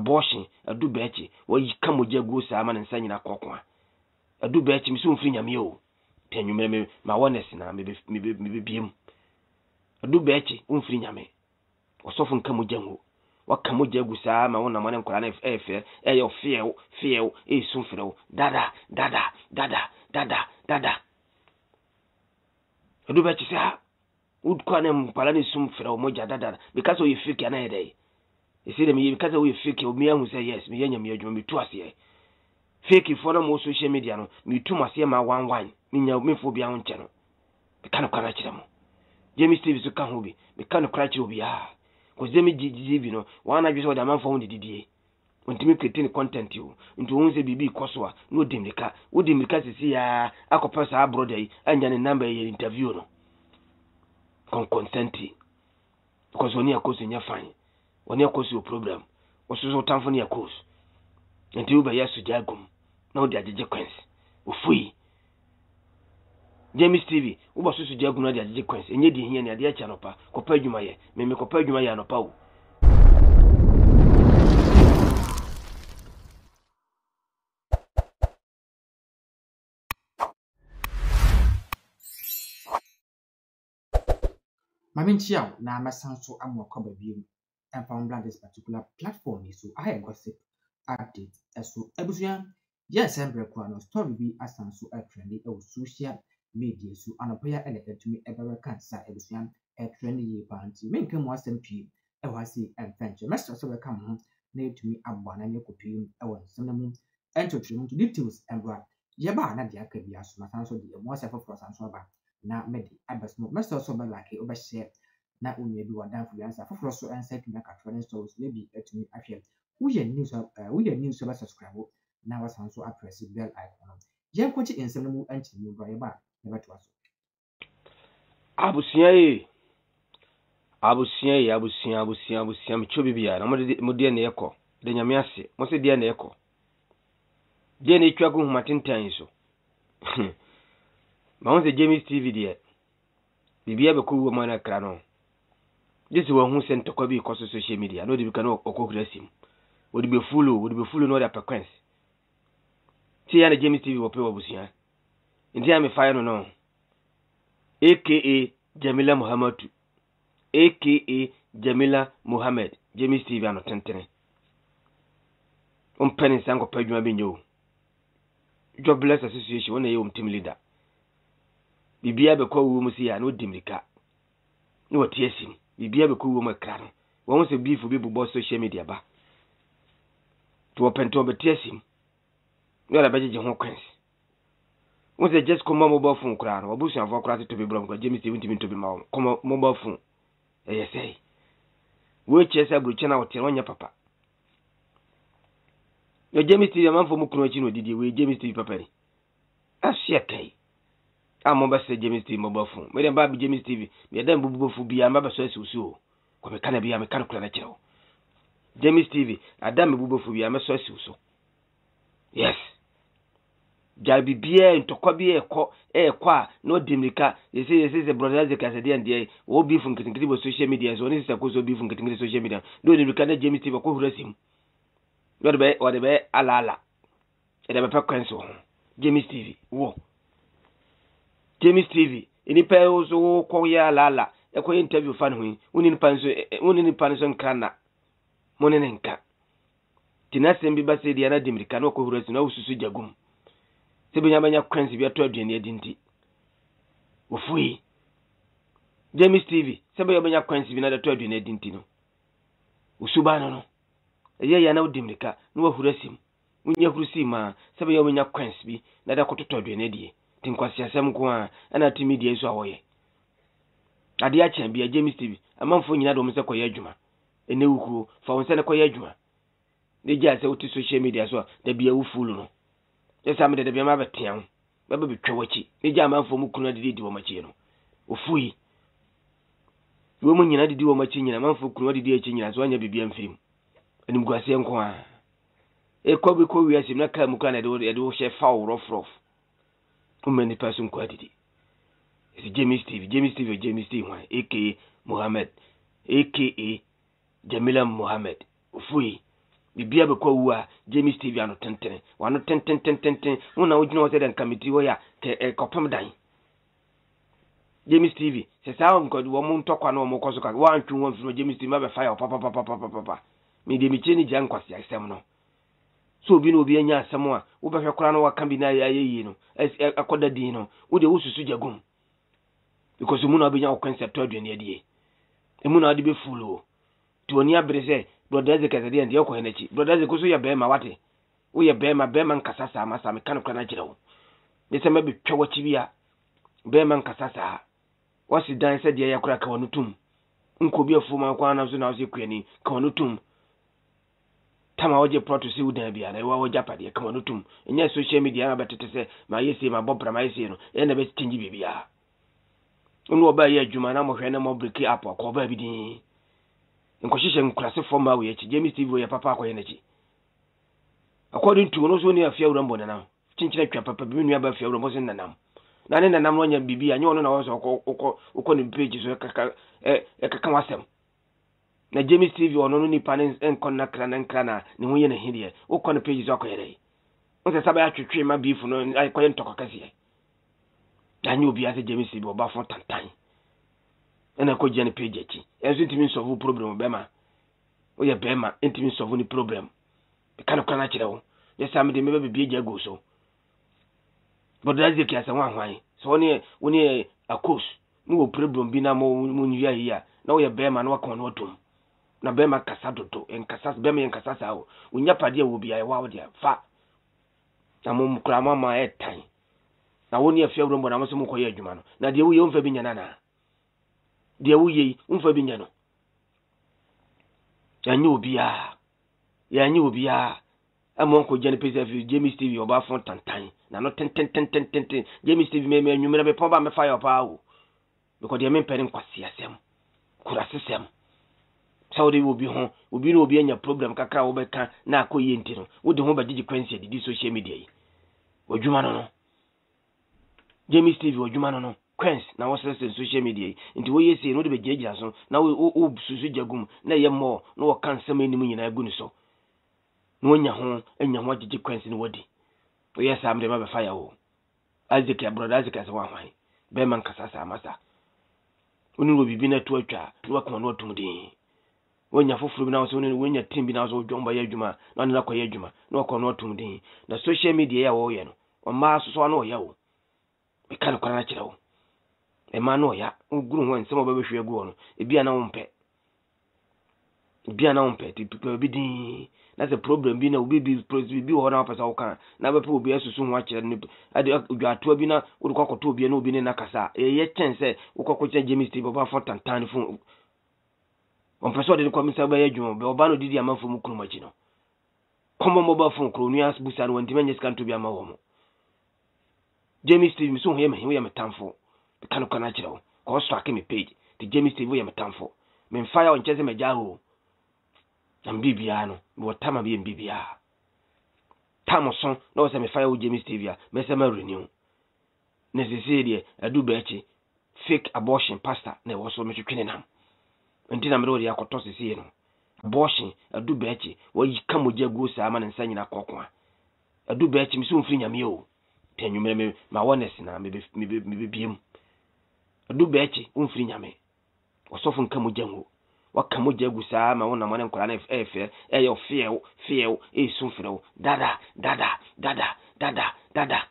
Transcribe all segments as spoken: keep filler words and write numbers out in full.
abortion adu bechi wo yika mogya gu saa ma nsa nyina kokwa adu bechi mi so mfiri nyame o tenwumere me ma woness na me me me biem adu bechi wo mfiri nyame osofo nka mogya ngo waka mogya gu saa ma wona mane nkora na efe e yo fiel fiel e so mfiri dada dada dada dada dada adu bechi saa would kwa na mpala ni so mfiri mogya dada because o yefiki na yede you see them because we fake me who say yes me yanya me adwuma me tu ase fake for no social media no me tu ase ma one one me nya me fo bia ho nche no me kan kwara kire mo James Steve so ka ho bi me kan kwara kire obi ah ko James G G bi no wan na gbe so da man fo ho dididie ontimi create content you nto won say bibi ikoso a no dimrika wo dimrika sisi ya akopa sa brother yi anya ne number ye interview no kon consent because oni akoso nya fine woni akoso problem osuzo tamfo ne akoso nti uba yesu jagum na odi ajeje kwens ofui James T V uba susu jagum na odi ajeje kwens enye di hia ne ade acha nopa kopa adwuma ye me me kopa adwuma ye nopa o Maminchia na masanso amwa kwa babium and found this particular platform so I gossip update so ebusuya yes embre kwa no story bi asanso a trendy e social media so anopoya ele etumi ebere kansa ebusuya e trendy ye panti menke mo asem pii e wase emfenche mesto so be kam ho na etumi abwa na nyekopi e won semnemu entotrim to details embra yeba na dia ka bia so masanso de mo asefo for sanso ba na medi abesmo mesto so be like oba share na onye bi wadan fu yansa foforo so ansa tumi akatwa ne stores na bi atumi ahwe wo ye news wo ye news so ba subscribe na wasan so press bell icon je kwachi ensem mu anchi mu bra ye ba ye betwa so abusia yi abusia yi abusia abusia abusia me chobi bia na mo de ne ekọ de nyame ase mo se de ne ekọ de ne twa ko humatentan so ma won se James T V de bibia be ko wo ma na kra no this is one who sent to Kobe because social media. No, they can okokura sim. Would be full, would be full no other frequency. See, and James T V will pay Obusia. In time, if I don't know, aka Jamila Muhammad, aka Jamila Muhammad, James T V and Tentene. Um, penny sango pejuma binyo. Jobless association, one a team leader. Bibia be call Wumusia, no dimrika. No tiesim. Bibia be ku wo makra no won se beef bi bubo social media ba to open to be tiesim no la beje ho kwens won se just come mobile phone kra no obusu afọ kra to be brom ko James seventy to be ma come mobile phone eh yes eh we chesa bru chena wote wonya papa yo James T V man fo mu kunu achi no didi we James T V papa ni asia kai amo ba se James T V mobile phone me dem ba bi James T V me dem bubu fu bia ma ba so asiusu ko me kana bia me kana kula na kiro James T V adam me bubu fu bia me so asiusu yes jabi bia ntokwa bia ekọ ekọ no dimrika yesi yesi se brother ze kase dia ndie wo bi fu nkitikiti bo social media so ni se ko so bi fu nkitikiti social media do dimrika na James T V ko hurasim do be o de be ala ala e de be pa kwanso James T V wo James T V ini pa ozo ko ya lala e ko interview fan hu uni ni panso uni ni panso nkana monene nka tinasem bi ba se dia na dimrika no ko hurasi na ususu jagum sebe nyamanya kwansi bi ato aduane adinti ofui James T V sebe yobanya kwansi bi na ato aduane adinti no usuba no no eye ya na dimrika no hurasi munya hurusi ma sebe yobanya kwansi bi na da kototo aduane die tinkwasi asem ko a ana timi die so awoye ade a chen bia James T V amanfo nyina do mse koye adwuma ene wuku fa wonse ne koye adwuma de gya se uti social media so da bia wu fulu no yesa me de bia ma betian ba ba betwa wachi de gya amanfo mu kunu de di wo machi no ofui wo mu nyina de di wo machi nyina amanfo kunu de di achi nyina so anya bibia mfirim enim gwase nko a e ko bi ko wi asim na ka mu kana de de wo she fa wo rof rof many person quantity. It's James Steve, James Steve, James Steve, aka Muhammad, aka Jamila Muhammad. Fui. bibia be kwa wu a James T V ano tenten wano tenten tenten ten wona wogina wo se den committee wo ya ke kopem dan James T V se sa on ko wo mu ntokwa na wo mu koso ka wa antwu wo mfiro James T V ma be fire papa papa papa papa me de mi cheni jan kwasi asem no so obi no obi anya asem a wo be hwe kora no waka bi na ayeyi no akoda din no wo de wo susu jagum because mu na obi nya wo concept aduane adie emu na ade be fulo to oni abrese brother ze kazadi ande yako henechi brother ze kuso ya bema wate wo ye bema bema nkasasa amasa me kan kwana gire wo be se ma be twa chibia bema nkasasa wasi dan se de yakura ka wonu tum nko bi afuma kwa na so na so kuani ka wonu tum tama waje proto si udan bia na wa waje pade ka wonu tum enya social media na betete se ma yesi ma bobra ma yesi no e na be tingi bibia onu oba ye adwuma na mo hwe na mo breki up ko ba bi din nkohihye nkurase forma we echi James T V ya papa akoye nachi according to no so ni afia urambo nanam chinchira twa papa bi nua ba afia urambo sin nanam na ne nanam no nya bibi anya ono na wo so uko uko ni page so kaka eh kaka wasem na James T V ono no ni panen enkon na kra na nkra na ne ho ye na hide uko ni page so akoye o se saba ya twetwe ma beef no akoye ntoko kase anya obi ase James T V oba fon tantan ena ko jani page echi enso ntimi solve problem bema o ye bema ntimi solve ni problem e kan ko na kire wo ye sam de me be bie jago so but that's the case wan hwan so woni woni akos mu wo problem bi na mo mu nwi ayi ya na wo ye bema na wakon no tom na bema kasa dodo en kasa bema en kasa sa wo unya pade wo bia ye wa wo dia fa na mo mkra mama e tan na woni afia wuro mbo na mo so mo koye adwuma no na de wo ye mfa bi nya na de wuye umfa binya no yanyi obia yanyi obia amon ko jani pese fi James T V oba fon tantan na no ten ten ten ten ten James T V me me anwumera be pomba me fire pa wo because de me pere nkwasi asem kura sesem saudi obi ho obi no obi anya problem kakra wo be ka na akoye nti no wo de ho ba gigi kwensi di social media yi odwuma no no James T V odwuma no no Queens na wose social media nti wo yesi no de bejegira so na wo susu jagum na ye mo no wo kan sam enimu nyina agu ni so no nya ho enya ho agigi Queens ni wodi wo yesa amde ma be fire wo azike brother azike so wan be man kasasa amasa oni wo bibi na to atwa no wakon no atumdin wo nya foforo bi na so ni wo nya team bi na so dwomba ye adwuma na na kwa ye adwuma no wakon no atumdin na social media ya wo ye no o ma so so na wo ye wo be kan kwa na kire wo emano ya uguru ho nsemo ba behwe egu no ebia na wompe ebia na wompe ti pipo bi din na se problem bi na obi bi bi ho na pesa wo kan na be pe obi asusu ho akire ne ade odwato bi na wo kokoto obi na obi ne na kasa e ye chense wo kokoto James T V ba fo tantan fun on pesa de ko mi sa ba ye dwum be oba no didi amafo mu kuru machi no komo mo ba fun kuru nuas busa no ntime nyes kan to bi amawo mo James T V so ho ye me ho ye metamfo kanu kana kirawo ko strike me page the James T V ya metamfo me fire on cheze me jaho na mbibia no bo tama bi mbibia tamoson na o se me fire o James T V ya me se ma renew necessary adu bechi fake abortion pastor na wo so me twene nam ntina me ro ya koto sisi no abortion adu bechi wo yi kamoja go sa ama nsa nyina kokwa adu bechi mi so mfiri nyame o tenwumere me ma woness na me me me biem adu bechi umfiri nyame osofu nka mujango waka moja gusa ma wona mane nkora na efe e yo fiel fiel e sunfreo dada dada dada dada dada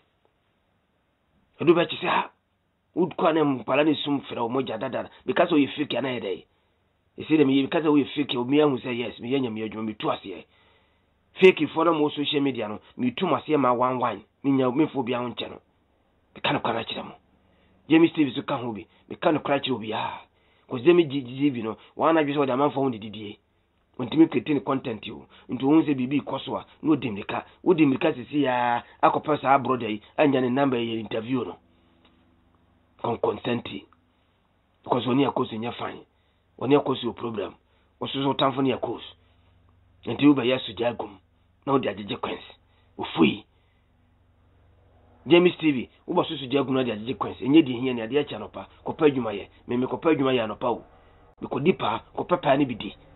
adu bechi sa ud kwa na mpala ni sunfreo moja dada because we fake na ede e say dem because we fake o mi ahu say yes me yanya me adwuma me tu ase fake for na social media no me tu ase ma one one me nya me fo bia ho nche no be kan kwa na kire mo James T V so kan ho bi me kan kwa kire obi a ko zemi G V no wana gbe so da man fo ho dididie ontimi create content yo nto hu se bibi koso a no demika wo demika sisi ya akopa sa brother yi anya ne number ye interview no kon consenti because oni akoso nya fine oni akoso problem oso so tamfo ne akoso nti uba yesu jagum na odi ajeje Queens ofui James T V uba susu jagum na odi ajeje Queens enye di hia ne ade acha no pa kopa adwuma ye me me kopa adwuma ye no pa o me ko dipa kopa pa ne bidi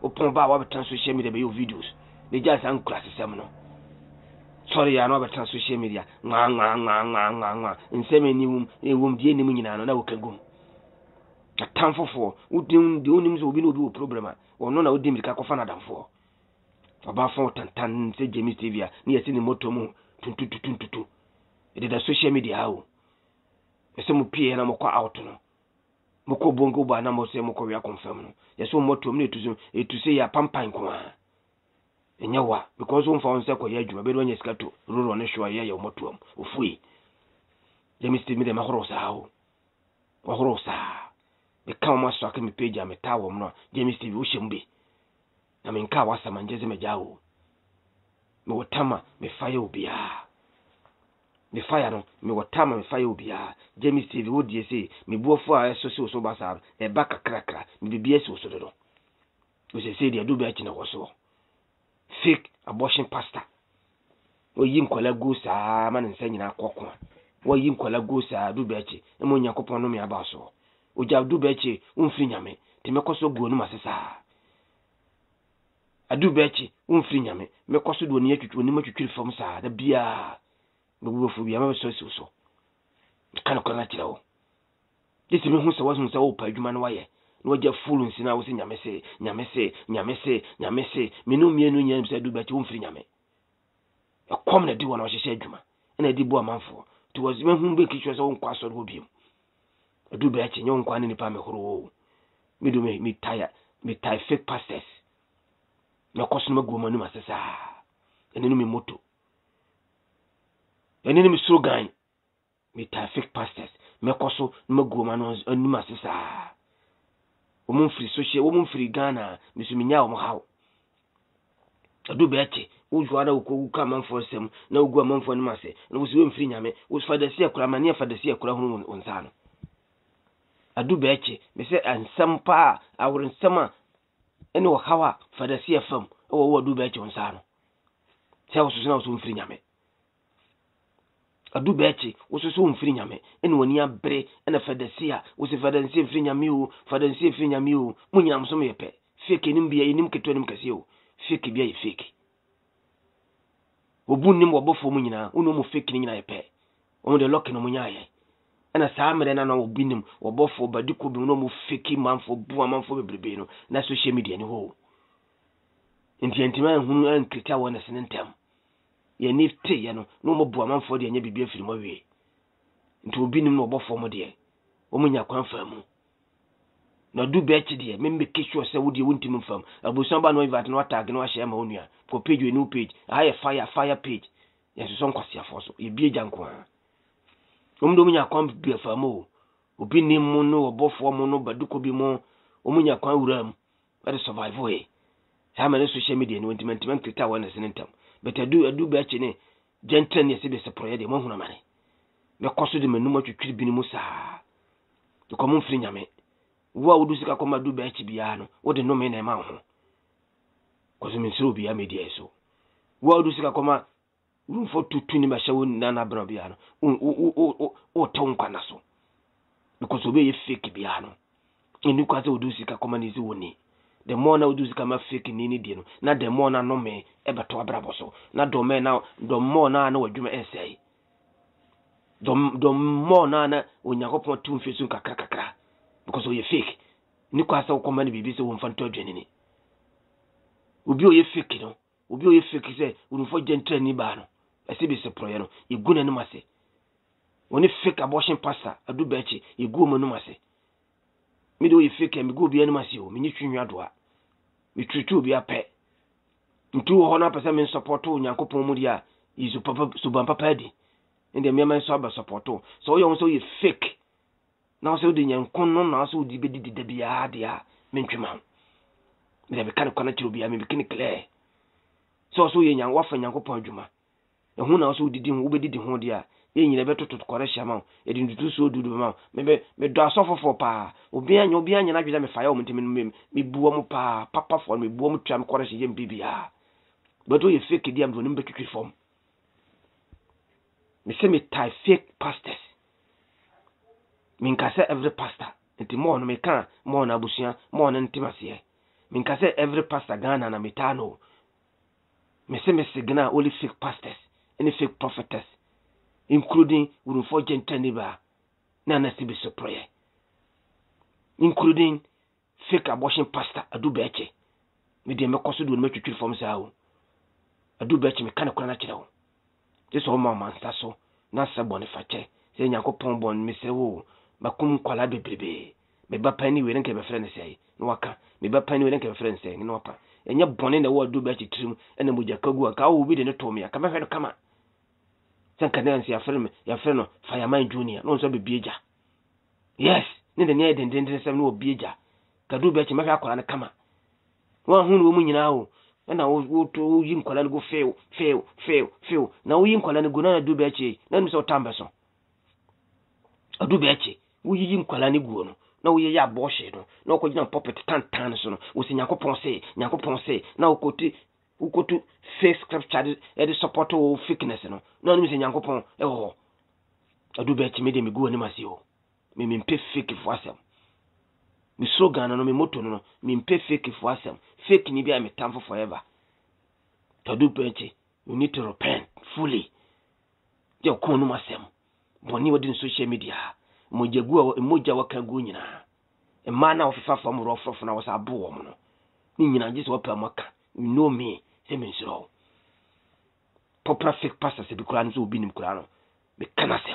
upon ba wa betan social media be your videos the just an class sem no sorry ya no betan social media nga nga nga nga nga nga nsem ni wum e wum die ni mu nyina no na wo kagum atamfofo udim de onim so obi no obi problem a ono na udim ka kofa na damfo aba fon tantan se James T V a ni yesi ni moto mu tuntututuntutu e de social media hawo ese mu pie na mokwa out no moko bongo ba na mo se moko wi confirm no yeso moto mu etuzo etuse ya pampan ko a enyawa because on fa on se ko ya adwuma be do nya sikato roro ne hwa ya ya moto am ofui James T V de mahoro sa hawo mahoro sa be ka ma so aka me page a metawo no James T V wo shembe na me nka wasa manjeze mejawo me wotama me fire obia me fire no me wotama me fire obia James T V wo die say me buofo a so so so basa e baka krakra me bibia so so do we say say dia do be achi na wo so fake abortion pastor wo yi nkola go sa ma nsa nyina akoko wo yi nkola go sa do be achi e mo nyakopon no me aba so o ja do be achi umfiri nyame te mekoso go no masesa adu bechi umfiri nyame mekoso do ni atwitwo ni matwitwiri fam sa da bia no fu bia ma so so so kana kana tirawo disi me hu se wasu se o pa adwuma no waye no waja fulu nsina wo se nyame se nyame se nyame se nyame se menu mienu nyam se adu bechi umfiri nyame akom na di wona ohye adwuma na di bo amanfo to was me hu be kitwa se wo nkwa so do biem adu bechi nyo nkwa ne nipa me horo me do me me tire me tire fake pastors na koso ma goma no masesa enenu me moto enenu me slogan me traffic pastors me koso ma goma no enu masesa o mun free social o mun free Ghana me so minya o mo hawo adu be eche uju ara uko uka manfo sem na ugu manfo no mase na wo so mfiri nyame wo fadasi akura mane fadasi akura hunu onsa no adu be eche me se ansam pa awor nsama ene wo hawa fadasi afam wo wo adu be eche onsa no se wo so na wo so mfiri nyame adu be eche wo so so mfiri nyame ene woni abre ene fadasi a wo se fadasi mfiri nyame o fadasi mfiri nyame o munyina mso me yepe fake nim bia nim keto nim kase o fake bia ye fake obu nim wo bofo munyina uno mo fake ni nyina yepe o de lock no munya ye ana saa mere na na obi nim wo bofo badiko bi no mo fake manfo bu manfo bebrebe no na social media ni ho enti entima hunu an krita wona senentem ye nifte ye no no mo bu manfo de anya bibia firi mo wie enti obi nim no bofo mo de o munya kwanfa mu na du be chi de membe kisho se wodi wontim fam abusan ba no invite no tag no ahye ma onua ko page we new page aye fire fire page ye so nkwasi afo so ye bie janko a omdo munya kwan bia fam o obi nim mu no obofo mu no baduko bi mu omunya kwan wuram e survive we ha ma social media no intimate krita wona senentem but adu adu be chi ne gentle ne se be seproye de mo huna mane be koso de manum atwitwiri bi ni mu saa de ko mo mfiri nyame wo wudu sika koma du be chi bia no wo de no me na ma ho ko so mensiro bia media so wo wudu sika koma rumfo tutu ni mashawo na na bra bia no o o o o ton kwa na so because obe ye fake bia no eni kwa se wudu sika koma ni zi woni the more na wudu sika ma fake ni ni die no na the more na no me e beto abrabo so na do me na do more na na wadwuma esai do do more na na onyakopon tum fesu kakra kakra because o ye fake ni kwa sa ukoma ni bibi se wo mfanto adwene ni obi o ye fake no obi o ye fake se unfo gentle ni ba no ese bi se proye no igu na numa se oni fake abortion pastor adu ba echi igu mo numa se mi do ye fake mi go bi numa se o mi ni twinwa do a mi tritu obi ape ntu ho na pesa mi support o nyankopon mu dia izu papa suban papa di ende mi ma so aba support o so yo so ye fake na so di nyankon no na so di bedi de bia dia mentwema me de kan kwana tiro bia me bi kini clear so so ye nyan wafa nyankopon adwuma e hu na so di di hu bedi di hu dia ye nyina betoto kore hyama e di ntutu so dudu ma me be me do asofofo pa obi anya obi anya na dweda me fa ya o ntimi me me buo mu pa papa fo me buo mu twa me kore hye mbibia but o ye fake dia mdo nimbe twitwi form me se me tie fake pastors min kasa every pastor enti mo no me kan mo na abusia mo na ntimase minka say every pastor Ghana na metano me say me signal only fake pastors any fake prophetess including Urufo Genteniba na na sibi so prayer including fake abortion pastor Adubeche me de me koso do me twetwe form sa o Adubeche me kana kwana kire o this all my man so na sabone fache say Nyankopon bon me say wo makum kwala bebrebe me ba pani we nke be frɛ ne say no waka me ba pani we nke be frɛ ne say no wapa enya bone na wo Adubeche trim ena mugya kagu aka wo bi de ne to me aka me hwe no kama sanka dance ya frɛ me ya frɛ no Fireman Junior no so be bieja yes ne de ne den den den sem no bieja Adubeche me hwe akwala ne kama wa hu no mu nyina o na wo to yin kwala go fail fail fail fail na wo yin kwala go na Adubeche na mi so tambe so Adubeche wo yin kwala ne go no na wo ye ya boshe no na ko gina puppet tan tan so no wo si Nyankopon se Nyankopon se na wo koti wo kotu face scripture e de support wo fakeness no na mi se Nyankopon e ho Adubeche me de mi go ni masi o me me mpe fake fo asem mi slogan no mi motto no mi mpe fake fo asem fake ni bia me time for forever. Adubeche, you need to repent fully. Je ko no masem. Boni wodi social media. Mojagu moja wakagu nyina. E mana ofifa fam rofrofo na wasa abo wo no. Ni nyina je so pa maka. You know me, say me so. Popular fake pastor se bi kura no so obi nim kura no. Me kana sem.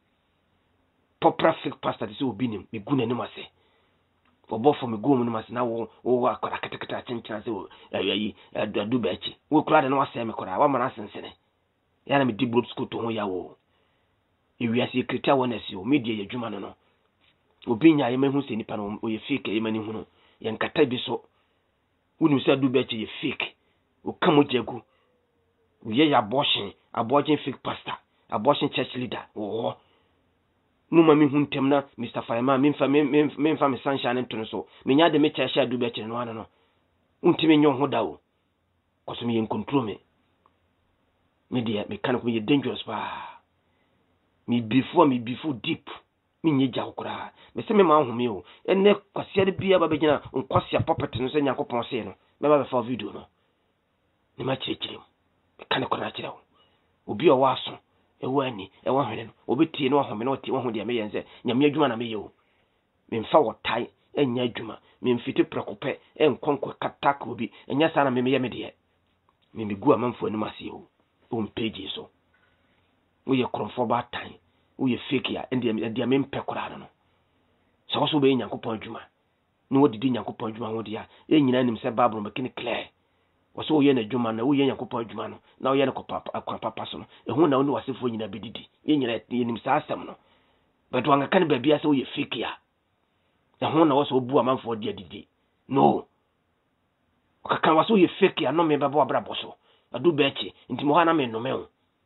Popular fake pastor se obi nim, me gu nanim ase. Obo for me go mu no mas na wo wo akora katakata chenchana se ayi Adubeche wo kura de no asem me kora wa mana sensene ya na me di broad school to ho ya wo ewi ase krita wona si o media ya dwuma no no obi nya ye mahu se nipa no o ye fake ye mani hu no ye nkata bi so wonu se Adubeche ye fake o kamo jagu ye ya abortion abortion fake pastor abortion church leader wo no mami huntem na Mister Fireman memfa memfa me sunshine nto so menya de me kyasha Adubeche no ano no untime nyo ho dawo koso me control me me dia me kan ko me dangerous pa me before me before deep me nyeja okura me se me ma ho me o ene kwase de bia ba begina nkwase puppet no se Nyankopon se no me ba be fa video no ni ma chirechire me kan ko na chire o obi o waso ewani ewa hwene no obetie no ahome no tie ho de me yense nyame adwuma na me ye o me mfa wotai enya adwuma me mfiti prekope enkonko kataka obi enya sana me me ye me de me migu amanfo anim ase o on page so wo ye kromfo ba tan wo ye fake ya ende ende me mpekora no so so be Nyankopon adwuma ni wodidi Nyankopon adwuma ho de ya enyina nim se Bible make ni clear waso wo ye na adwuma na wo ye Nyankopon adwuma no na wo ye na papa akwa papa so no ehu na wo ni wasefo nyina bedidi ye nyina ye nim sa asem no but wanga kan ba bia se wo ye fake ya ehu na wo so bu amanfo de adidi no okakan waso ye fake ya no me baba abra boso Adubeche nti mo ha na me no me o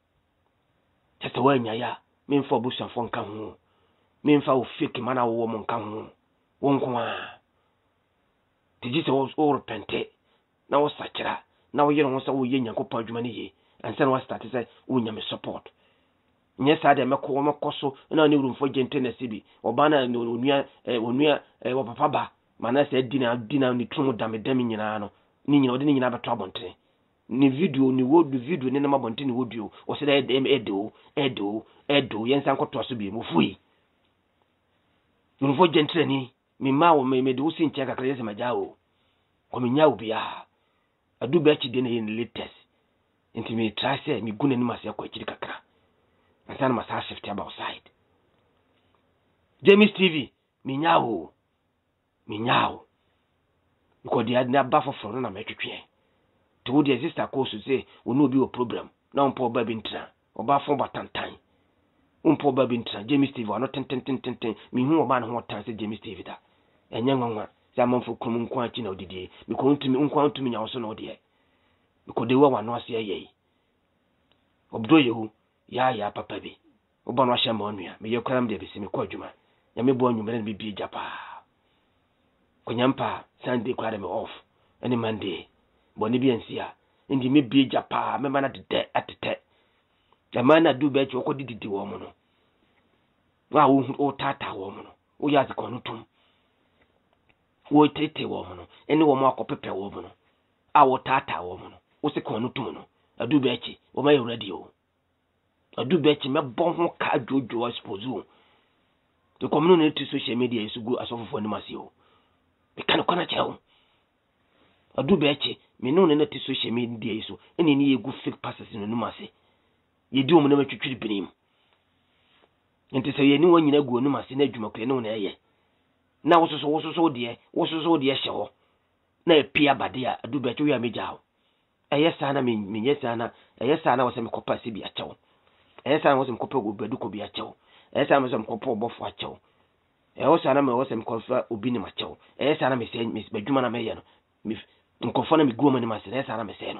tete wa nya ya me mfa obusanfo nka ho me mfa wo fake mana wo mo nka ho wo nko a tiji se wo repente na wo sakira na wo yero ho sa wo ye Nyankopon adwuma ne ye ansa na wo start say wo nya me support nye sa de meko wo mekoso na ne Urufo Genteniba bi oba na onua onua wo papa ba mana se dina dina ni tumu dame dame nyina no ni nyina odi ni nyina beto abonte ni video ni wodu video ni na mabonte ni wodu o se da edo edo edo yensa nkoto so bi mo fui Urufo Genteniba ni mi ma wo me me de usi nche kakra yese majao ko mi nya obi a Adubeche de na ye latest nti mi try say mi guna ni mase akwa chiri kakra ansa na masa shift about side James T V mi nya wo mi nya wo ko dia na ba foforo na metwetwe to wo dia sister ko so say onu obi o problem na onpo ba bi ntra oba fo batantan onpo ba bi ntra James T V ano ten ten ten ten mi hu oba na ho tan say James T V da enya nwanwa say amanfo krum nko achi na odidie mi ko ntumi nko ntumi nya wo so na odie mi ko de wa wa no ase ayi obdo yehu ya ya papa bi oba no ahye ma onua me ye kram de bi si mi ko adwuma ya me bo anwumere bi bi japa konyampa Sunday kwade me off any Monday boni bi ansia ndi me bi japa me mana de atete ya mana Adubeche ko dididi wo mo no wa wo o tata wo mo no o ya zikọ no tum wo tete wo mo no ene wo mo akopepe wo mo no a wo tata wo mo no wo se ko no tum no adu be echi wo ma ye ready o adu be echi me bon ho ka jojo expose o to komuno na to social media isu go asofofo ni mase o be kan ko na chewo adu be echi me no na to social media isu ene ni ye go fake passes no no mase ye di o mo na matwitwiri binim nti se ye ni wanyina go no mase na adwuma kure no na eye na wososo wososo de wososo de hye na epia bade a adu be echi ya meja eye sana me menye sana eye sana wose me kopa se bi a chewo eye sana wose me kopa obedu ko bi a chewo eye sana wose me kopa obofo a chewo eye sana me wose me kofa obi ni ma chewo eye sana me se me badwuma na me ye no me nkofo na me guo mani ma se eye sana me se no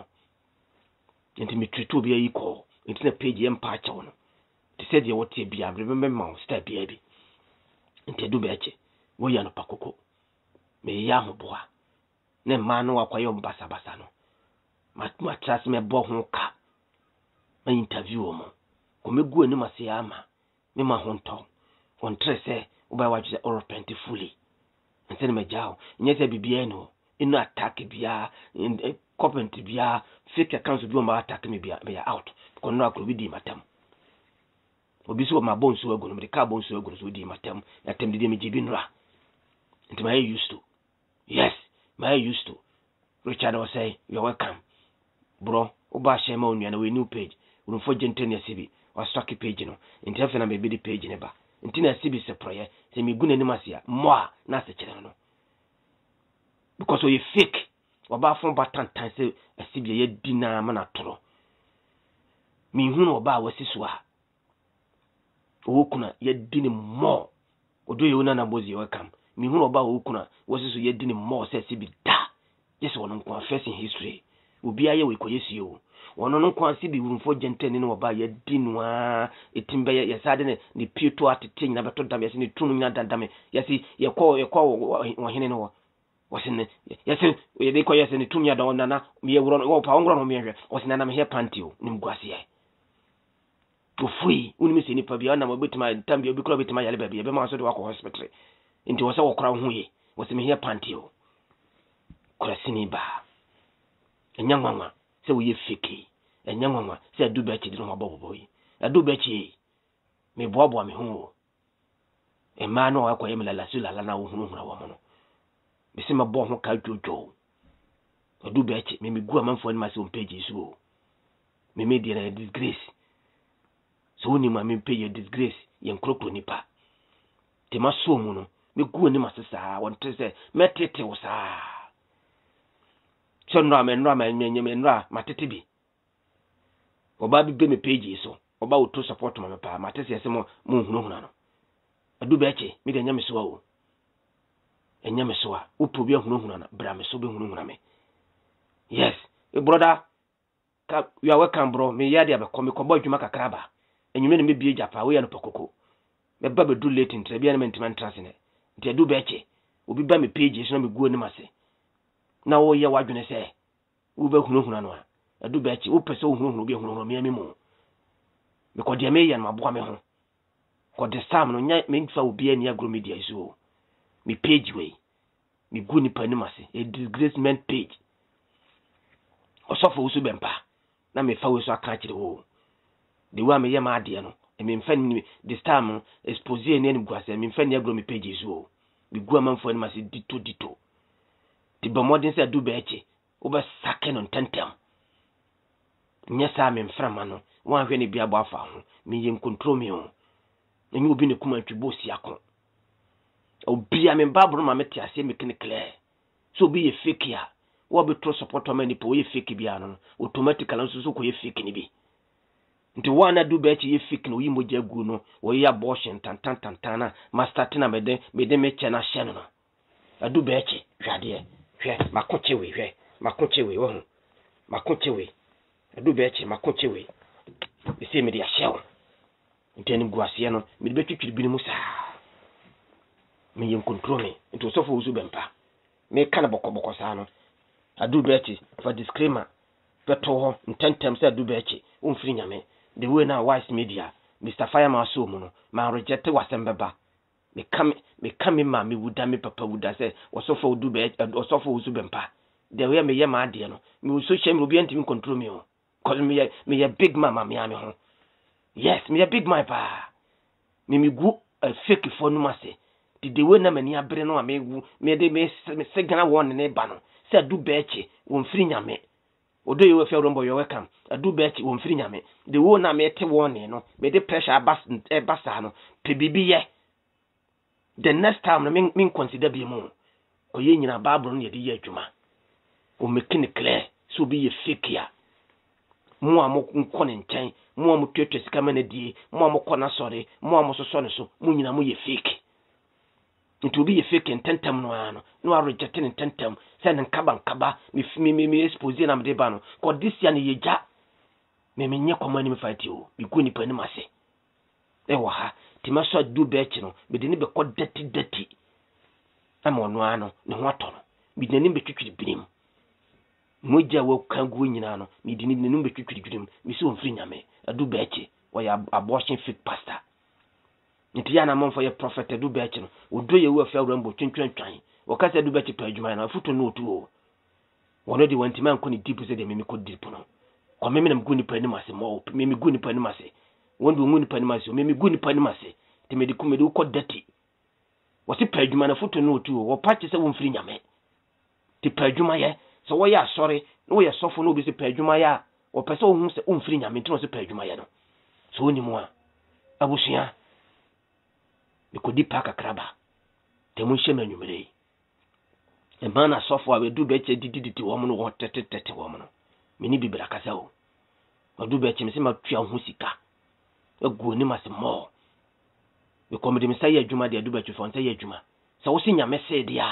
nti me treat obi ayi ko nti na page em pa chewo no ti se de wote bia remember ma sta bia bi nti adu be echi wo ya no pakoko me ya ho boa ne ma no akwayo mbasa basa no matuma trust me bo ho ka ma interview mo ko me gu ani mase ama me ma ho nto on trese wo ba waje all plentifully nse me jao nyese bibia no inu attack bia comment bia fake accounts bi o ma attack me bia me out ko no akro bi di matam obi so ma bonsu agu no me ka bonsu agu so di matam atam di me jibi nra nti my used to yes my used to Richard was say you're welcome bro oba shema onua na we new page we for gentle na sibi wa stock page no nti afa na be bi page ne ba nti na sibi se proye se mi gu na nim asia mo na se kire no because we fake oba fon batan tan se asibi ye di na ma na toro mi hu no oba wasi so a o kuna ye di ni mo odo ye una na bozi welcome mi hu no oba o kuna wasi so ye di ni mo se asibi da yes one on first in history obi aye we koyesi o wono no kwa si bi wurufo gentene ne oba ye dinwa etimbe ye sade ne ne pieto atete nyina beto dam yesi ne tunu nyina dandame yesi ye ko ye ko wo hene no wasine yesi ye de ko yesi ne tunu ya da wona na me wuro no pa ngoro no me hwe wasine na me he panty o nim guase ye to free uni me se ni pa bia na mo betima tambia obi kro betima yale ba bia be ma so de wako hospital nti wo se wo kra ho ye wasine me he panty o kra sini ba enyanwanwa se wo ye fake enyanwanwa se adu ba chi di no mabobo yi adu ba chi me boabo me hu e ma no akwa ye melala su lala na wo hunu hunu wa mo no me se ma bo ho ka jojo adu ba chi me me gu amanfo ni ma se on page su o me me dia na disgrace so ni ma me page disgrace ye nkrokro nipa te ma so mu no me gu ni ma sesa won tese me tete wo sa so no me no ma nyenye me no matete bi oba bi be me page so oba wo to support ma me pa matete yese mo mo hunu hunu no adu be eche me de nyame so o enyame so a wo probi hunu hunu na bra me so be hunu hunu me yes e brother ka you are welcome bro me yadi abe ko me ko bo adwuma kakra ba enyume ne me bie japa wo ya no pokoko me ba be do late ntre bia na me ntima ntrase ne nti adu be eche obi ba me page so na me guo ni mase na wo ye wadwene se wo be hunu hunu no a adu be eche wo pese wo hunu hunu bi hunu hunu me mu me ko de me ye na maboa me ho ko de sam no nya me nfa obi ani agro media iso me page we me gu ni pa ni mase a disgracement page osofo wo so bempa na me fa wo so aka kire wo de wa me ye ma ade no e me mfa ni this time expose ni ani guase me mfa ni agro me page iso me gu amanfo ni mase dito dito ti ba modern se adu be eche wo be sake no tentem nya sa me mfra ma no wan hwe ne bia bo afa ho me ye control me o enyi obi ne kuma twibo si akon obi a me babro ma meti ase me kene clear so obi ye fake ya wo be tro support ma ni po ye fake bia no automatically nso so ko ye fake ni bi nti wana du be eche ye fake no yi moja gu no wo ye abortion tantan tantan na master tina me de me de me che na hye no adu be eche hwade hwe makochewe hwe makochewe wo makochewe adu be eche makochewe ese me de ahyew nteni guase no me de betwitwiri bi ni musa me yen control me nti osofo wuzu bempa me kana bokoboko sa no adu be eche for disclaimer beto ho ntentem se adu be eche umfiri nyame the way na wise media Mister Fireman so mu no ma reject wasembeba me come me come ma me wuda me papa wuda say osofo wudu be osofo wusu bempa de we me ye ma ade no me wuso hye me obi antimi control me o cause me ye me ye big mama me ame ho yes me ye big my pa me me gu a fake for no mase di de we na mani abre no me gu me de me signal won ne ba no say adu be eche won firi nyame odo ye we fe rombo you welcome adu be eche won firi nyame de wo na me te won ne no me de pressure abas e basa no pe bibi ye the next time no me me consider bi mu oye nyina bible no ye de ye adwuma o make it clear so be ye fake ya mo amo nko ne nkyɛn mo amo twetwe sika ma na die mo amo kɔ na sɔre mo amo soso ne so mo nyina mo ye fake nti obi ye fake ntentem no ano no a reject ne ntentem sɛ ne nkaba nkaba me me me expose na me de ba no ko this ya ne ye gya me me nye kɔma ni me fight o bi gu ni pa ni mase e wa ha ti ma so du be chi no me de ni be kɔ dati dati ama ɔno ano ne ho atɔ no bi de ni be twetwe binim moja wo kangu nyina no me di ni num be twetwe dwedem me so mfiri nyame adu be eche wo ya abortion fake pastor nti ya na monfo ye prophet adu be eche no odo ye wo afia rambo twentwentwan wo ka se adu be eche to adwuma na futo no otu o wono di wanti man ko ni deep se de me me ko deep no ko me me na mgu ni pa ni mase mo me me gu ni pa ni mase wondo ngu ni pa ni mase me me gu ni pa ni mase te me di ku me di ko dati wo se pa adwuma na futo no otu o wo pa che se wo mfiri nyame ti pa adwuma ye so wo ya sorry no ye sofo no bi se pa adwuma ya wo pese wo hu se umfiri nyame ntino se pa adwuma ya no so oni mu a abusua e ko di pa kakraba te mun hye manwumere e ma na sofo a we du be che dididiti wo mo no wo tetetete wo mo no me ni bibira kasa o wo du be che me se ma tua hu sika egu ni ma se mo e ko me de me sai adwuma de du be che fo ntai adwuma se wo se nyame se dia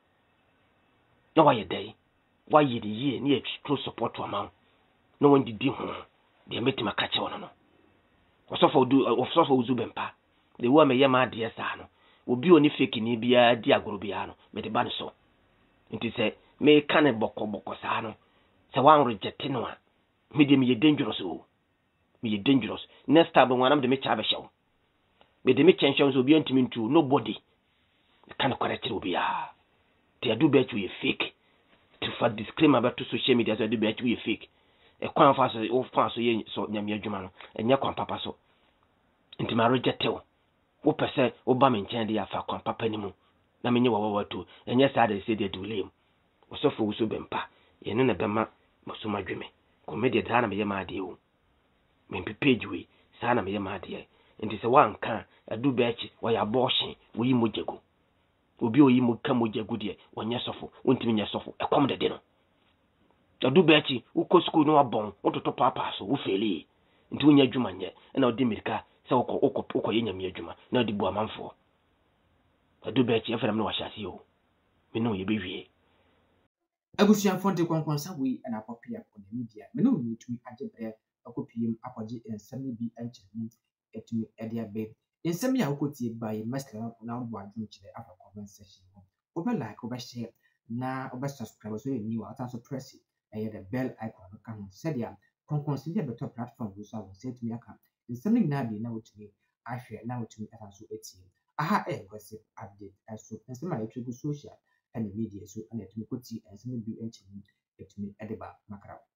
no wa ye dai why ye the year near true support to amount no one did ho de metima ka che wono no osofo do osofo uzu bempa de wo me ye ma de sa no obi oni fake ni bia di agoro bia no me de ba no so nti se me ka ne boko boko sa no se wan reject no a me de me ye dangerous o me ye dangerous next time when am de me cha be hyew me de me chenchen so obi antimi ntu nobody can correct obi a te adu be chu ye fake to for disclaimer about to social media so do be actually fake e kwan fa so o fa so ye so nyame adwuma no enya kwan papa so nti ma reject o wo pese o ba me nchen de afa kwan papa ni mu na menye wo wo to enya sa de se de dulem wo so fo wo so bempa ye ne na bema masuma dweme ko media da na me ye ma de o me page we sa na me ye ma de nti se wan kan adu be achi wo ya abortion wo yi mojego obi oyi mu ka mojego de wonye sofo wontimi nye sofo e kom de de no adu be achi uko school no abon ototo papa so wo feli nti wonya adwuma nye na odi mirika se uko uko uko ye nyame adwuma na odi bu amanfo adu be achi efere me no wahase o me no ye bewie abusuan fonte kwankwonsa we na apopia on the media me no me tumi ajebre akopiem akoje ensame bi ankyeremu etumi ede abe ensame ya akotie by master na wo adwun kire afa comment section ho oba like oba share na oba subscribe so you new out so press it and the bell icon ka ho said ya kwankwonsa dia better platform wo so set me aka ensame na bi na wotumi ahwe na wotumi ata so etie aha e gossip update aso ensame ya twegu social and the media so and etumi koti ensame bi enchim etumi edeba makara